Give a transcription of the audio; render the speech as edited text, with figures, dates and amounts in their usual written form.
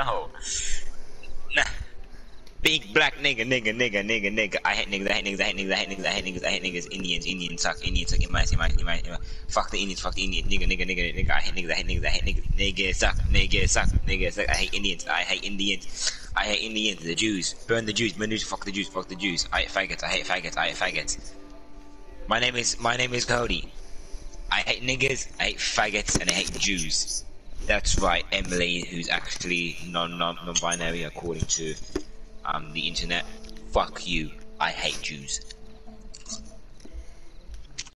No. Nah. Big black nigga. I hate niggas. I hate niggas. Indians suck. In my. Fuck the Indians. Nigga. I hate niggas. Niggas suck. I hate Indians. I hate Indians. The Jews. Burn the Jews. Fuck the Jews. I hate faggots. My name is Cody. I hate niggas. I hate faggots, and I hate Jews. That's right, Emily, who's actually non-binary according to the internet. Fuck you. I hate Jews.